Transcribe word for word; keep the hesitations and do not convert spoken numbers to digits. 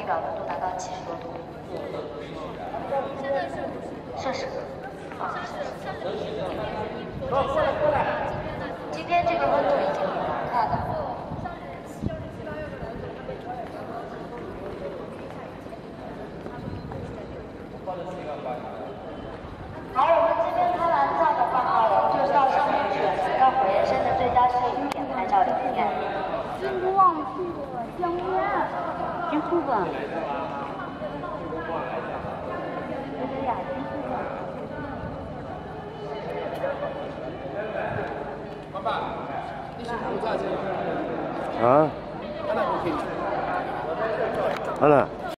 地表温度达到七十多度。 现在是摄氏。啊。 过来过来。 今天这个温度已经很难看了。 好，我们这边拍完照的话啊，我们就到上面去，到火焰山的最佳摄影点拍照留念。 金旺去了江边，金库吧。对对呀，金库吧。 爸爸，你是不咋子？ 啊？好了。